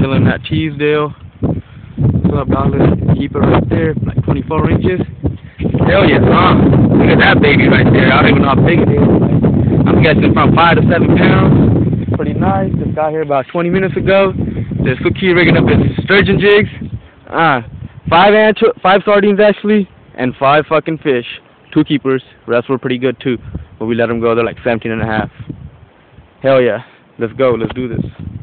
chilling at Teasdale. What's up, dog? Let's keep it right there, like 24 inches. Hell yeah, look at that baby right there. I don't even know how big it is. I'm guessing from 5 to 7 pounds. Pretty nice. Just got here about 20 minutes ago. Just Suki rigging up his sturgeon jigs. 5 sardines actually, and 5 fucking fish. 2 keepers. Rest were pretty good too, but we let them go. They're like 17 and a half. Hell yeah. Let's go. Let's do this.